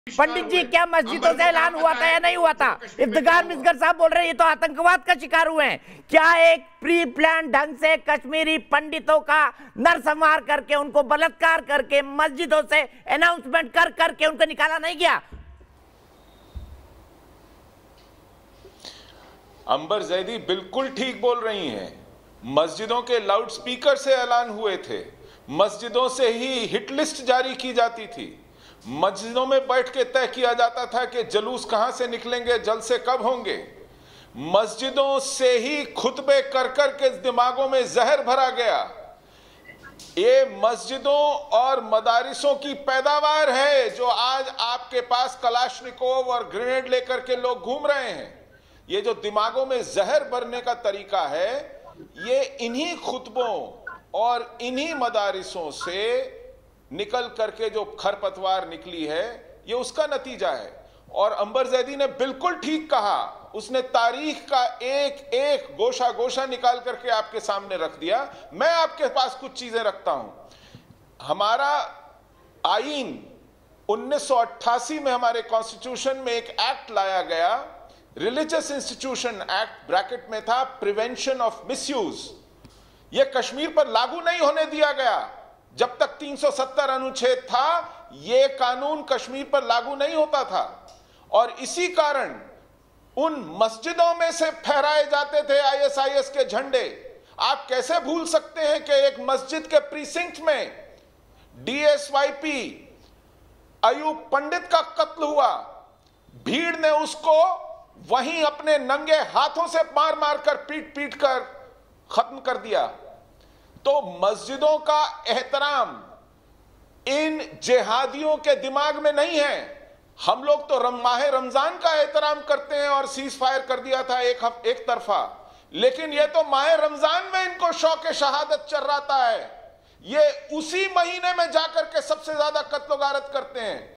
पंडित जी, क्या मस्जिदों से ऐलान हुआ था या नहीं हुआ था? इफ्तिखार मिसगर साहब बोल रहे हैं ये तो आतंकवाद का शिकार हुए हैं। क्या एक प्री प्लान ढंग से कश्मीरी पंडितों का नरसंहार करके, उनको बलात्कार करके, मस्जिदों से अनाउंसमेंट कर करके उनको निकाला नहीं गया? अंबर जैदी बिल्कुल ठीक बोल रही हैं। मस्जिदों के लाउडस्पीकर से ऐलान हुए थे, मस्जिदों से ही हिट लिस्ट जारी की जाती थी, मस्जिदों में बैठ के तय किया जाता था कि जलूस कहां से निकलेंगे, जलसे कब होंगे। मस्जिदों से ही खुतबे कर कर के दिमागों में जहर भरा गया। ये मस्जिदों और मदारिसों की पैदावार है जो आज आपके पास कलाशनिकोव और ग्रेनेड लेकर के लोग घूम रहे हैं। ये जो दिमागों में जहर भरने का तरीका है, ये इन्हीं खुतबों और इन्हीं मदारिसों से निकल करके जो खरपतवार निकली है, ये उसका नतीजा है। और अंबर जैदी ने बिल्कुल ठीक कहा, उसने तारीख का एक एक गोशा गोशा निकाल करके आपके सामने रख दिया। मैं आपके पास कुछ चीजें रखता हूं। हमारा आईन 1988 में हमारे कॉन्स्टिट्यूशन में एक एक्ट लाया गया, रिलीजियस इंस्टीट्यूशन एक्ट, ब्रैकेट में था प्रिवेंशन ऑफ मिसयूज। यह कश्मीर पर लागू नहीं होने दिया गया। जब तक 370 अनुच्छेद था, यह कानून कश्मीर पर लागू नहीं होता था। और इसी कारण उन मस्जिदों में से फहराए जाते थे आईएसआईएस के झंडे। आप कैसे भूल सकते हैं कि एक मस्जिद के प्रीसिंक्ट में डीएसवाईपी अयूब पंडित का कत्ल हुआ, भीड़ ने उसको वहीं अपने नंगे हाथों से मार मार कर, पीट पीट कर खत्म कर दिया। तो मस्जिदों का एहतराम इन जिहादियों के दिमाग में नहीं है। हम लोग तो माह रमजान का एहतराम करते हैं और सीज फायर कर दिया था एक तरफा, लेकिन यह तो माह रमजान में इनको शौक शहादत चर्राता है। ये उसी महीने में जाकर के सबसे ज्यादा कत्ल गारत करते हैं।